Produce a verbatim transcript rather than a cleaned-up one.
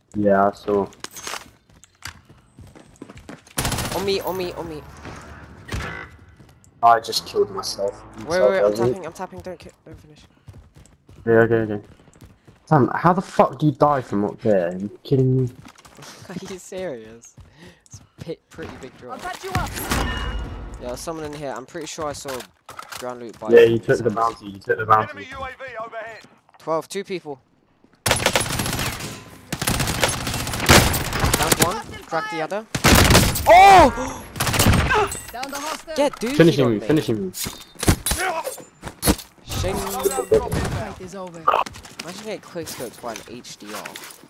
Yeah, I saw. On me, on me, on me. I just killed myself. Wait, wait, wait, I'm tapping, I'm tapping, don't ki don't finish. Yeah, okay, okay. Sam, how the fuck do you die from up there? Are you kidding me? Are you serious? It's a pit, pretty big drop. I'll patch you up. Yeah, there's someone in here. I'm pretty sure I saw ground loot by Yeah, you took the someone. bounty, you took the bounty. Enemy U A V overhead. twelve, two people. Down one, crack the other. Oh! Down the hostile. Get dude. Finishing me, finishing me. Shame. Fight is over. Imagine getting quickscoped by an H D R.